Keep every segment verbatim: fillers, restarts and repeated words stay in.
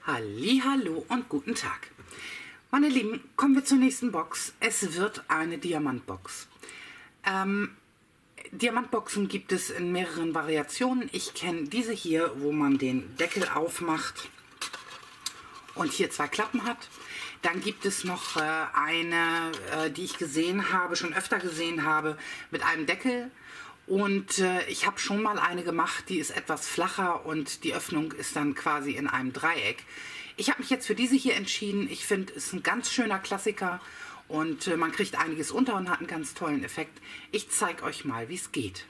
Hallihallo und guten Tag. Meine Lieben, kommen wir zur nächsten Box. Es wird eine Diamantbox. Ähm, Diamantboxen gibt es in mehreren Variationen. Ich kenne diese hier, wo man den Deckel aufmacht und hier zwei Klappen hat. Dann gibt es noch äh, eine, äh, die ich gesehen habe, schon öfter gesehen habe, mit einem Deckel. Und äh, ich habe schon mal eine gemacht, die ist etwas flacher und die Öffnung ist dann quasi in einem Dreieck. Ich habe mich jetzt für diese hier entschieden. Ich finde, es ist ein ganz schöner Klassiker und äh, man kriegt einiges unter und hat einen ganz tollen Effekt. Ich zeige euch mal, wie es geht.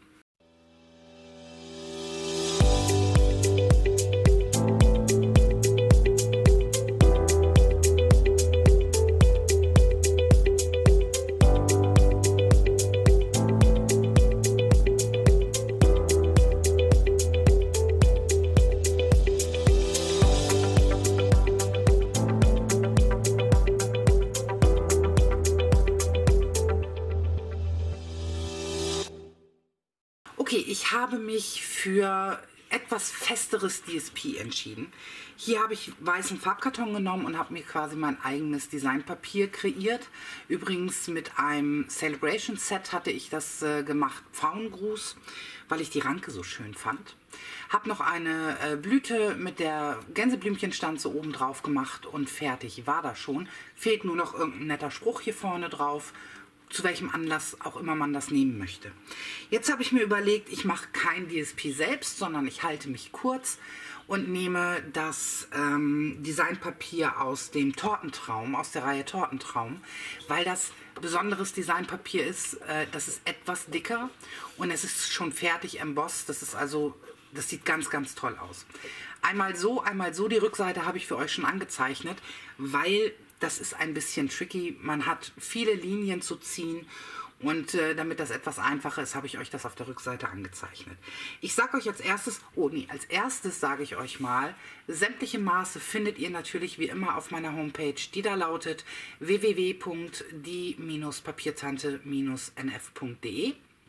Okay, ich habe mich für etwas festeres D S P entschieden. Hier habe ich weißen Farbkarton genommen und habe mir quasi mein eigenes Designpapier kreiert. Übrigens mit einem Celebration Set hatte ich das äh, gemacht, Pfauengruß, weil ich die Ranke so schön fand. Habe noch eine äh, Blüte mit der Gänseblümchenstanze oben drauf gemacht und fertig war das schon. Fehlt nur noch irgendein netter Spruch hier vorne drauf, zu welchem Anlass auch immer man das nehmen möchte. Jetzt habe ich mir überlegt, ich mache kein D S P selbst, sondern ich halte mich kurz und nehme das ähm, Designpapier aus dem Tortentraum, aus der Reihe Tortentraum, weil das besonderes Designpapier ist. Äh, das ist etwas dicker und es ist schon fertig embossed. Das ist also, das sieht ganz, ganz toll aus. Einmal so, einmal so, die Rückseite habe ich für euch schon angezeichnet, weil das ist ein bisschen tricky. Man hat viele Linien zu ziehen und äh, damit das etwas einfacher ist, habe ich euch das auf der Rückseite angezeichnet. Ich sage euch als erstes, oh nee, als erstes sage ich euch mal, sämtliche Maße findet ihr natürlich wie immer auf meiner Homepage, die da lautet w w w punkt die Papiertante N F punkt de.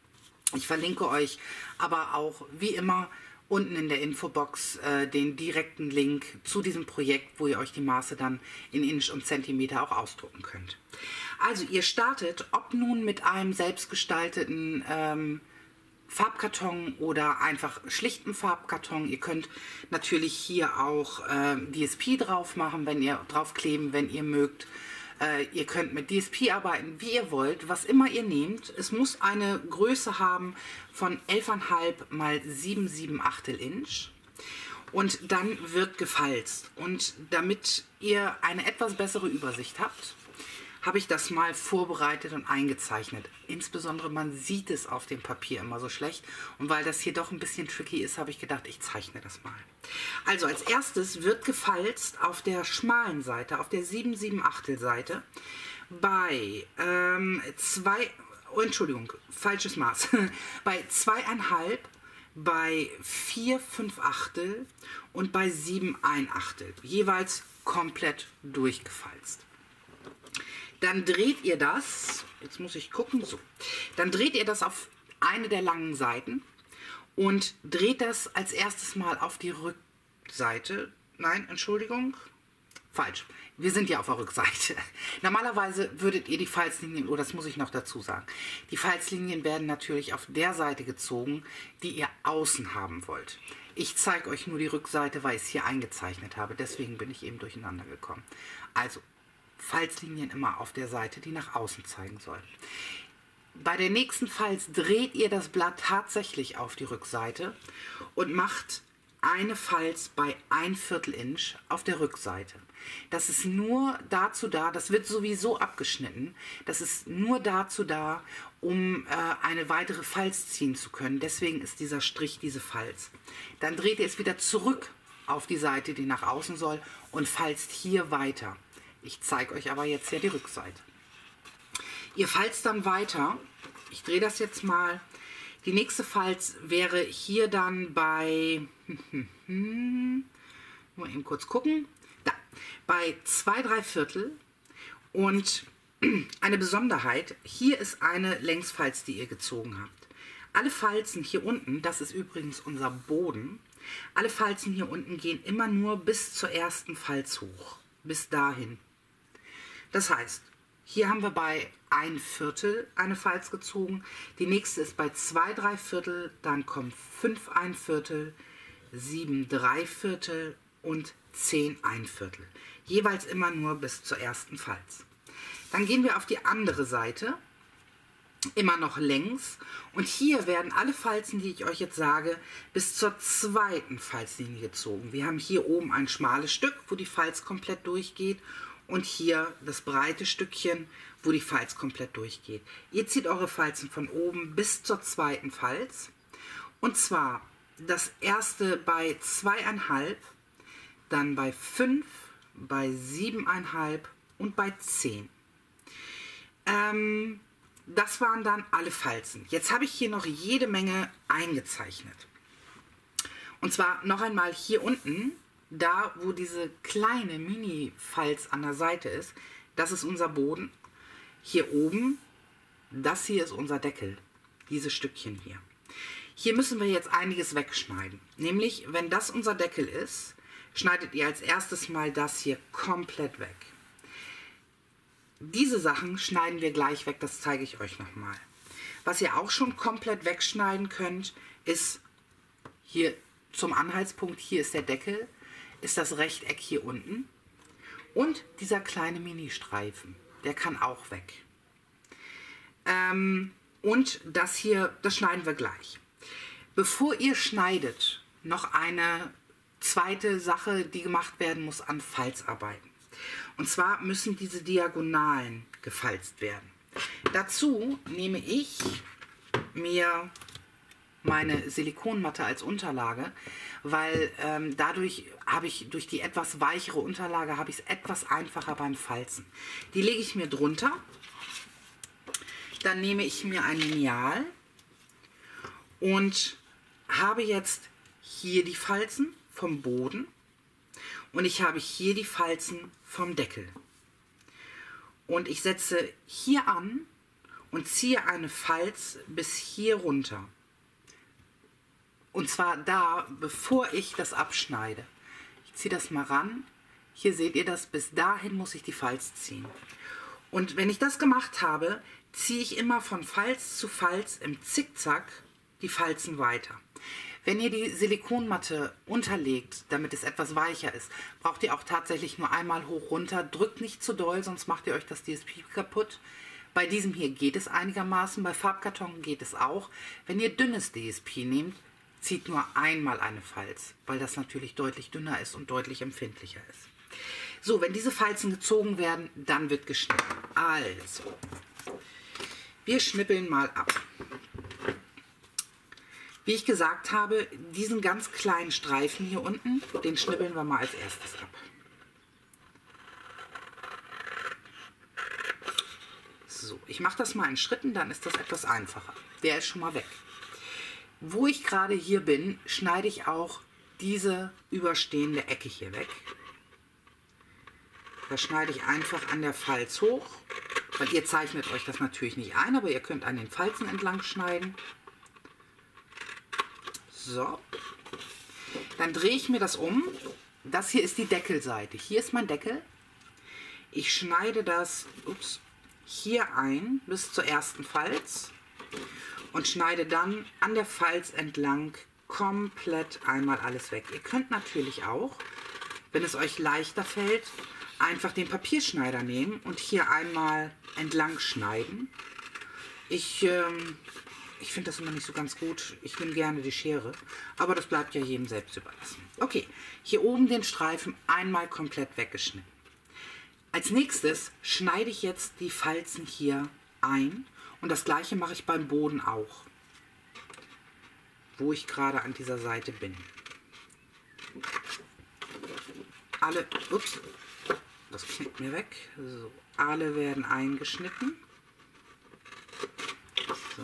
Ich verlinke euch aber auch wie immer unten in der Infobox äh, den direkten Link zu diesem Projekt, wo ihr euch die Maße dann in Inch und Zentimeter auch ausdrucken könnt. Also ihr startet, ob nun mit einem selbstgestalteten ähm, Farbkarton oder einfach schlichten Farbkarton. Ihr könnt natürlich hier auch äh, D S P drauf machen, wenn ihr draufkleben, wenn ihr mögt. Äh, ihr könnt mit D S P arbeiten, wie ihr wollt, was immer ihr nehmt. Es muss eine Größe haben von elf Komma fünf mal sieben Komma sieben Achtel Inch. Und dann wird gefalzt. Und damit ihr eine etwas bessere Übersicht habt, habe ich das mal vorbereitet und eingezeichnet. Insbesondere man sieht es auf dem Papier immer so schlecht. Und weil das hier doch ein bisschen tricky ist, habe ich gedacht, ich zeichne das mal. Also als erstes wird gefalzt auf der schmalen Seite, auf der sieben Komma sieben Achtel Seite, bei ähm, zwei, oh, Entschuldigung, falsches Maß, bei zwei Komma fünf, bei vier Komma fünf Achtel und bei sieben Komma eins Achtel. Jeweils komplett durchgefalzt. Dann dreht ihr das, jetzt muss ich gucken, so, dann dreht ihr das auf eine der langen Seiten und dreht das als erstes mal auf die Rückseite. Nein, Entschuldigung, falsch. Wir sind ja auf der Rückseite. Normalerweise würdet ihr die Falzlinien, oh, das muss ich noch dazu sagen, die Falzlinien werden natürlich auf der Seite gezogen, die ihr außen haben wollt. Ich zeige euch nur die Rückseite, weil ich es hier eingezeichnet habe, deswegen bin ich eben durcheinander gekommen. Also, Falzlinien immer auf der Seite, die nach außen zeigen soll. Bei der nächsten Falz dreht ihr das Blatt tatsächlich auf die Rückseite und macht eine Falz bei ein Viertel Inch auf der Rückseite. Das ist nur dazu da, das wird sowieso abgeschnitten, das ist nur dazu da, um äh, eine weitere Falz ziehen zu können. Deswegen ist dieser Strich diese Falz. Dann dreht ihr es wieder zurück auf die Seite, die nach außen soll und falzt hier weiter. Ich zeige euch aber jetzt ja die Rückseite. Ihr falzt dann weiter. Ich drehe das jetzt mal. Die nächste Falz wäre hier dann bei, mal eben kurz gucken, da, bei zwei Drei Viertel. Und eine Besonderheit, hier ist eine Längsfalz, die ihr gezogen habt. Alle Falzen hier unten, das ist übrigens unser Boden, alle Falzen hier unten gehen immer nur bis zur ersten Falz hoch, bis dahin. Das heißt, hier haben wir bei ein Viertel eine Falz gezogen, die nächste ist bei zwei drei Viertel, dann kommt fünf ein Viertel, sieben drei Viertel und zehn ein Viertel. Jeweils immer nur bis zur ersten Falz. Dann gehen wir auf die andere Seite, immer noch längs, und hier werden alle Falzen, die ich euch jetzt sage, bis zur zweiten Falzlinie gezogen. Wir haben hier oben ein schmales Stück, wo die Falz komplett durchgeht, und hier das breite Stückchen, wo die Falz komplett durchgeht. Ihr zieht eure Falzen von oben bis zur zweiten Falz, und zwar das erste bei zwei Komma fünf, dann bei fünf, bei sieben Komma fünf und bei zehn. Ähm, das waren dann alle Falzen. Jetzt habe ich hier noch jede Menge eingezeichnet. Und zwar noch einmal hier unten, da wo diese kleine Mini-Falz an der Seite ist, das ist unser Boden. Hier oben, das hier ist unser Deckel, dieses Stückchen hier. Hier müssen wir jetzt einiges wegschneiden. Nämlich, wenn das unser Deckel ist, schneidet ihr als erstes mal das hier komplett weg. Diese Sachen schneiden wir gleich weg, das zeige ich euch nochmal. Was ihr auch schon komplett wegschneiden könnt, ist hier zum Anhaltspunkt, hier ist der Deckel, ist das Rechteck hier unten und dieser kleine Mini-Streifen, der kann auch weg. Ähm, und das hier, das schneiden wir gleich. Bevor ihr schneidet, noch eine zweite Sache, die gemacht werden muss an Falzarbeiten. Und zwar müssen diese Diagonalen gefalzt werden. Dazu nehme ich mir meine Silikonmatte als Unterlage, weil ähm, dadurch habe ich, durch die etwas weichere Unterlage, habe ich es etwas einfacher beim Falzen. Die lege ich mir drunter. Dann nehme ich mir ein Lineal und habe jetzt hier die Falzen vom Boden und ich habe hier die Falzen vom Deckel. Und ich setze hier an und ziehe eine Falz bis hier runter. Und zwar da, bevor ich das abschneide. Ich ziehe das mal ran. Hier seht ihr das, bis dahin muss ich die Falz ziehen. Und wenn ich das gemacht habe, ziehe ich immer von Falz zu Falz im Zickzack die Falzen weiter. Wenn ihr die Silikonmatte unterlegt, damit es etwas weicher ist, braucht ihr auch tatsächlich nur einmal hoch runter. Drückt nicht zu doll, sonst macht ihr euch das D S P kaputt. Bei diesem hier geht es einigermaßen, bei Farbkarton geht es auch. Wenn ihr dünnes D S P nehmt, zieht nur einmal eine Falz, weil das natürlich deutlich dünner ist und deutlich empfindlicher ist. So, wenn diese Falzen gezogen werden, dann wird geschnitten. Also, wir schnippeln mal ab. Wie ich gesagt habe, diesen ganz kleinen Streifen hier unten, den schnippeln wir mal als erstes ab. So, ich mache das mal in Schritten, dann ist das etwas einfacher. Der ist schon mal weg. Wo ich gerade hier bin, schneide ich auch diese überstehende Ecke hier weg. Da schneide ich einfach an der Falz hoch, weil ihr zeichnet euch das natürlich nicht ein, aber ihr könnt an den Falzen entlang schneiden. So, dann drehe ich mir das um. Das hier ist die Deckelseite. Hier ist mein Deckel. Ich schneide das ups, hier ein bis zur ersten Falz und schneide dann an der Falz entlang komplett einmal alles weg. Ihr könnt natürlich auch, wenn es euch leichter fällt, einfach den Papierschneider nehmen und hier einmal entlang schneiden. Ich... Ähm, Ich finde das immer nicht so ganz gut. Ich nehme gerne die Schere, aber das bleibt ja jedem selbst überlassen. Okay, hier oben den Streifen einmal komplett weggeschnitten. Als nächstes schneide ich jetzt die Falzen hier ein und das gleiche mache ich beim Boden auch, wo ich gerade an dieser Seite bin. Alle, ups, das knickt mir weg. So, alle werden eingeschnitten. So.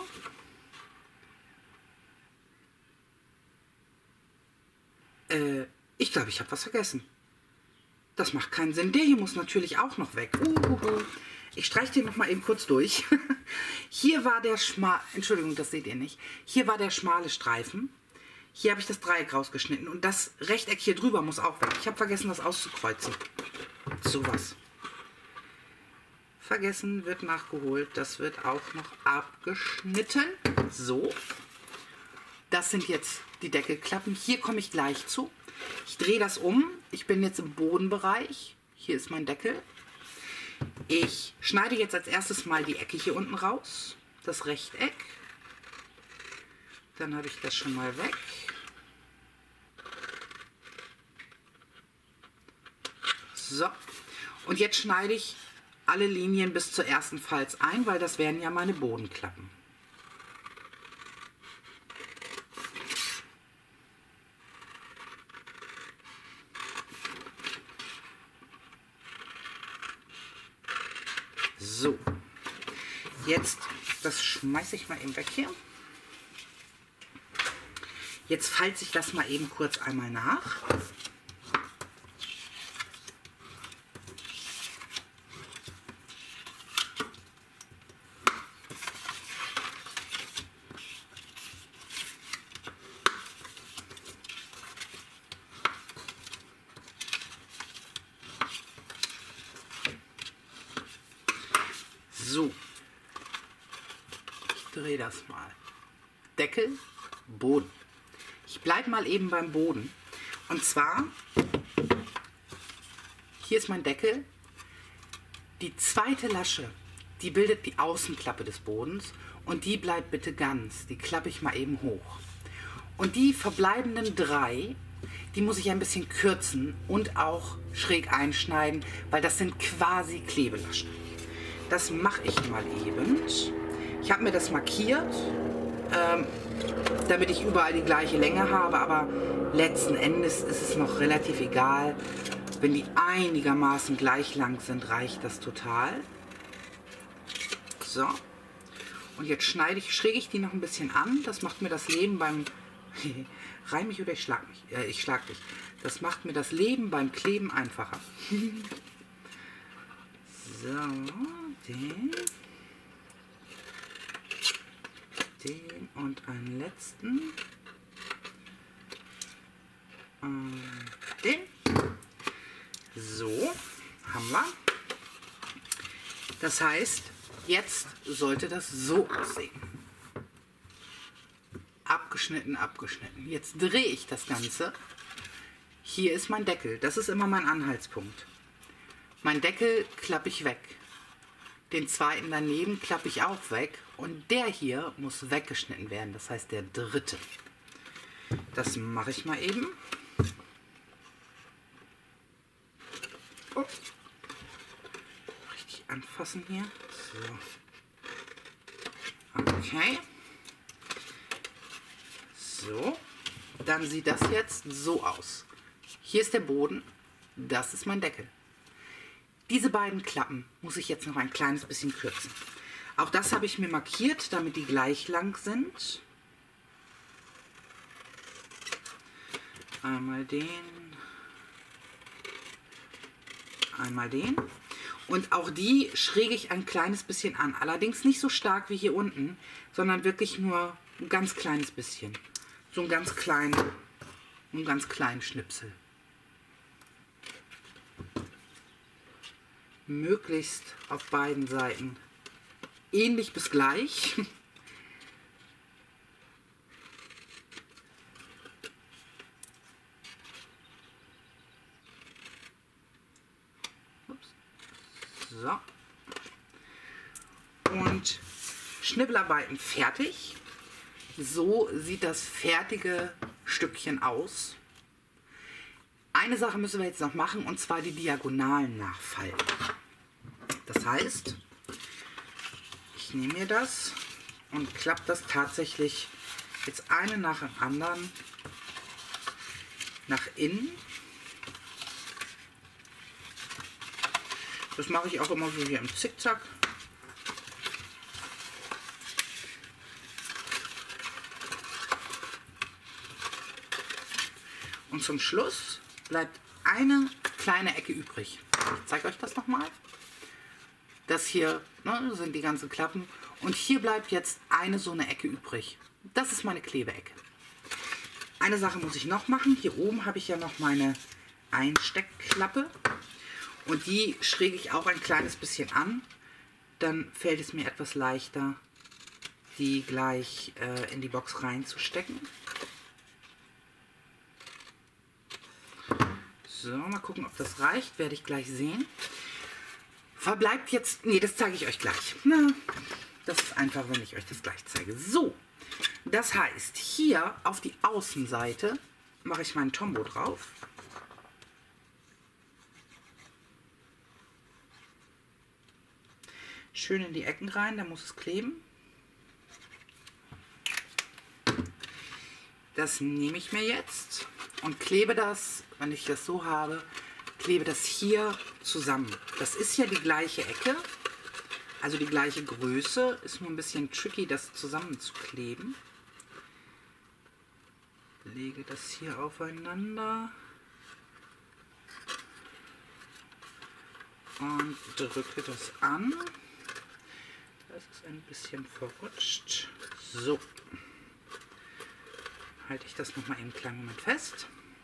Äh, ich glaube, ich habe was vergessen. Das macht keinen Sinn. Der hier muss natürlich auch noch weg. Uh, uh, uh. Ich streiche den noch mal eben kurz durch. Hier war der schmale, Entschuldigung, das seht ihr nicht. Hier war der schmale Streifen. Hier habe ich das Dreieck rausgeschnitten und das Rechteck hier drüber muss auch weg. Ich habe vergessen, das auszukreuzen. Sowas. Vergessen, wird nachgeholt. Das wird auch noch abgeschnitten. So. Das sind jetzt die Deckelklappen. Hier komme ich gleich zu. Ich drehe das um. Ich bin jetzt im Bodenbereich. Hier ist mein Deckel. Ich schneide jetzt als erstes mal die Ecke hier unten raus. Das Rechteck. Dann habe ich das schon mal weg. So. Und jetzt schneide ich alle Linien bis zur ersten Falz ein, weil das wären ja meine Bodenklappen. So, jetzt, das schmeiße ich mal eben weg hier. Jetzt falze ich das mal eben kurz einmal nach. So, ich drehe das mal. Deckel, Boden. Ich bleibe mal eben beim Boden. Und zwar, hier ist mein Deckel. Die zweite Lasche, die bildet die Außenklappe des Bodens und die bleibt bitte ganz. Die klappe ich mal eben hoch. Und die verbleibenden drei, die muss ich ein bisschen kürzen und auch schräg einschneiden, weil das sind quasi Klebelaschen. Das mache ich mal eben. Ich habe mir das markiert, ähm, damit ich überall die gleiche Länge habe, aber letzten Endes ist es noch relativ egal. Wenn die einigermaßen gleich lang sind, reicht das total. So. Und jetzt schneide ich, schräge ich die noch ein bisschen an. Das macht mir das Leben beim... Reim mich oder ich schlag mich? Äh, ich schlag dich. Das macht mir das Leben beim Kleben einfacher. So, den, den und einen letzten, und den. So, haben wir. Das heißt, jetzt sollte das so aussehen. Abgeschnitten, abgeschnitten. Jetzt drehe ich das Ganze. Hier ist mein Deckel. Das ist immer mein Anhaltspunkt. Mein Deckel klappe ich weg. Den zweiten daneben klappe ich auch weg. Und der hier muss weggeschnitten werden. Das heißt der dritte. Das mache ich mal eben. Oh. Richtig anfassen hier. So. Okay. So. Dann sieht das jetzt so aus. Hier ist der Boden. Das ist mein Deckel. Diese beiden Klappen muss ich jetzt noch ein kleines bisschen kürzen. Auch das habe ich mir markiert, damit die gleich lang sind. Einmal den, einmal den. Und auch die schräge ich ein kleines bisschen an. Allerdings nicht so stark wie hier unten, sondern wirklich nur ein ganz kleines bisschen. So einen ganz kleinen, einen ganz kleinen Schnipsel. Möglichst auf beiden Seiten ähnlich bis gleich. Ups. So. Und Schnibbelarbeiten fertig. So sieht das fertige Stückchen aus. Eine Sache müssen wir jetzt noch machen, und zwar die Diagonalen nachfalten. Das heißt, ich nehme mir das und klappe das tatsächlich jetzt eine nach dem anderen nach innen. Das mache ich auch immer so hier im Zickzack. Und zum Schluss bleibt eine kleine Ecke übrig. Ich zeige euch das nochmal. Das hier, ne, sind die ganzen Klappen. Und hier bleibt jetzt eine so eine Ecke übrig. Das ist meine Klebeecke. Eine Sache muss ich noch machen. Hier oben habe ich ja noch meine Einsteckklappe. Und die schräge ich auch ein kleines bisschen an. Dann fällt es mir etwas leichter, die gleich äh, in die Box reinzustecken. So, mal gucken, ob das reicht. Werde ich gleich sehen. Verbleibt jetzt... Nee, das zeige ich euch gleich. Na, das ist einfach, wenn ich euch das gleich zeige. So, das heißt, hier auf die Außenseite mache ich meinen Tombow drauf. Schön in die Ecken rein, da muss es kleben. Das nehme ich mir jetzt und klebe das, wenn ich das so habe, klebe das hier zusammen. Das ist ja die gleiche Ecke, also die gleiche Größe. Ist nur ein bisschen tricky, das zusammenzukleben. Lege das hier aufeinander und drücke das an. Das ist ein bisschen verrutscht. So. Halte ich das noch mal einen kleinen Moment fest.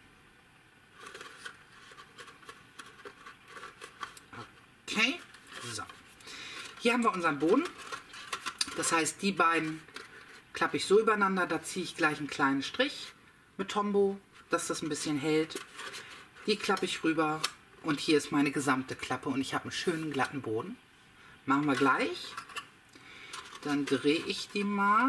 Okay. So. Hier haben wir unseren Boden. Das heißt, die beiden klappe ich so übereinander. Da ziehe ich gleich einen kleinen Strich mit Tombow, dass das ein bisschen hält. Die klappe ich rüber. Und hier ist meine gesamte Klappe. Und ich habe einen schönen glatten Boden. Machen wir gleich. Dann drehe ich die mal.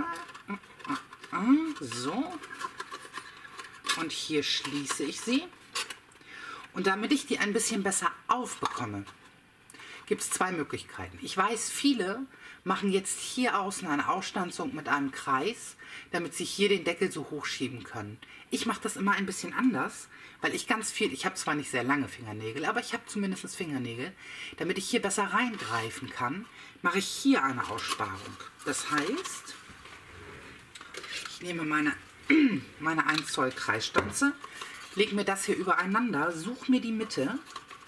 So. Und hier schließe ich sie. Und damit ich die ein bisschen besser aufbekomme, gibt es zwei Möglichkeiten. Ich weiß, viele machen jetzt hier außen eine Ausstanzung mit einem Kreis, damit sie hier den Deckel so hochschieben können. Ich mache das immer ein bisschen anders, weil ich ganz viel, ich habe zwar nicht sehr lange Fingernägel, aber ich habe zumindest Fingernägel. Damit ich hier besser reingreifen kann, mache ich hier eine Aussparung. Das heißt, ich nehme meine, meine ein Zoll Kreisstanze, lege mir das hier übereinander, suche mir die Mitte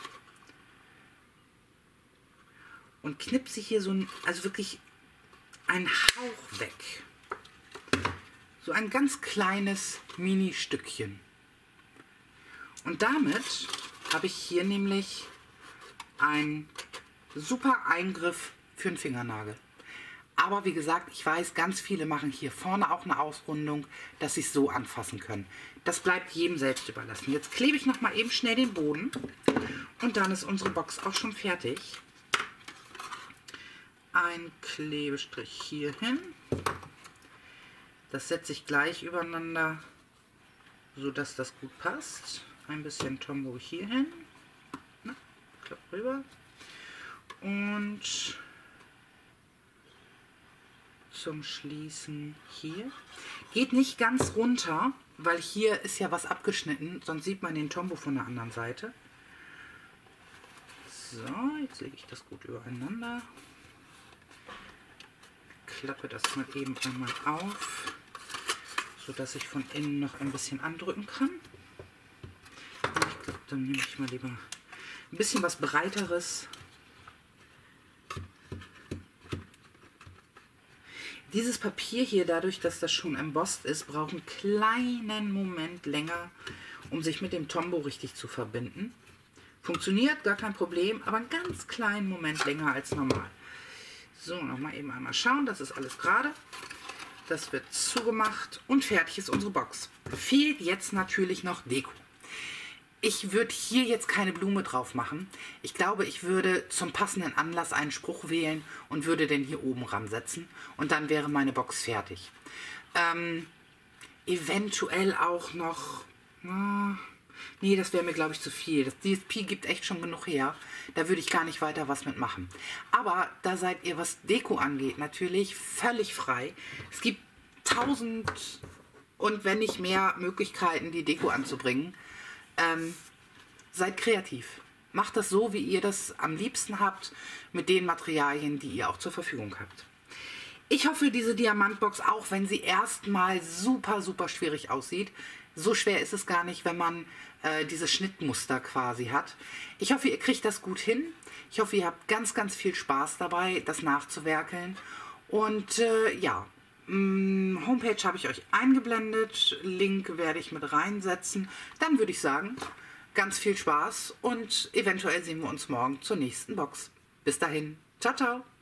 und knipse hier so ein, also wirklich einen Hauch weg. So ein ganz kleines Mini-Stückchen. Und damit habe ich hier nämlich einen super Eingriff für einen Fingernagel. Aber wie gesagt, ich weiß, ganz viele machen hier vorne auch eine Ausrundung, dass sie es so anfassen können. Das bleibt jedem selbst überlassen. Jetzt klebe ich noch mal eben schnell den Boden und dann ist unsere Box auch schon fertig. Ein Klebestrich hier hin. Das setze ich gleich übereinander, so dass das gut passt. Ein bisschen Tombow hier hin. Na, klapp rüber. Und zum Schließen hier. Geht nicht ganz runter, weil hier ist ja was abgeschnitten, sonst sieht man den Tombow von der anderen Seite. So, jetzt lege ich das gut übereinander. Klappe das mal eben einmal auf, so dass ich von innen noch ein bisschen andrücken kann. Ich glaube, dann nehme ich mal lieber ein bisschen was Breiteres. Dieses Papier hier, dadurch, dass das schon embossed ist, braucht einen kleinen Moment länger, um sich mit dem Tombow richtig zu verbinden. Funktioniert, gar kein Problem, aber einen ganz kleinen Moment länger als normal. So, nochmal eben einmal schauen, das ist alles gerade. Das wird zugemacht und fertig ist unsere Box. Fehlt jetzt natürlich noch Deko. Ich würde hier jetzt keine Blume drauf machen. Ich glaube, ich würde zum passenden Anlass einen Spruch wählen und würde den hier oben ransetzen. Und dann wäre meine Box fertig. Ähm, eventuell auch noch... Na, nee, das wäre mir, glaube ich, zu viel. Das D S P gibt echt schon genug her. Da würde ich gar nicht weiter was mitmachen. Aber da seid ihr, was Deko angeht, natürlich völlig frei. Es gibt tausend und wenn nicht mehr Möglichkeiten, die Deko anzubringen. Ähm, seid kreativ. Macht das so, wie ihr das am liebsten habt, mit den Materialien, die ihr auch zur Verfügung habt. Ich hoffe, diese Diamantbox, auch wenn sie erstmal super, super schwierig aussieht, so schwer ist es gar nicht, wenn man äh, diese Schnittmuster quasi hat. Ich hoffe, ihr kriegt das gut hin. Ich hoffe, ihr habt ganz, ganz viel Spaß dabei, das nachzuwerkeln. Und äh, ja, mh, Homepage habe ich euch eingeblendet. Link werde ich mit reinsetzen. Dann würde ich sagen, ganz viel Spaß und eventuell sehen wir uns morgen zur nächsten Box. Bis dahin. Ciao, ciao.